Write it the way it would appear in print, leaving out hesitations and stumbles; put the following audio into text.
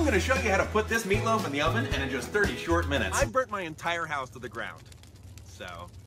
I'm gonna show you how to put this meatloaf in the oven and in just 30 short minutes. I burnt my entire house to the ground. So,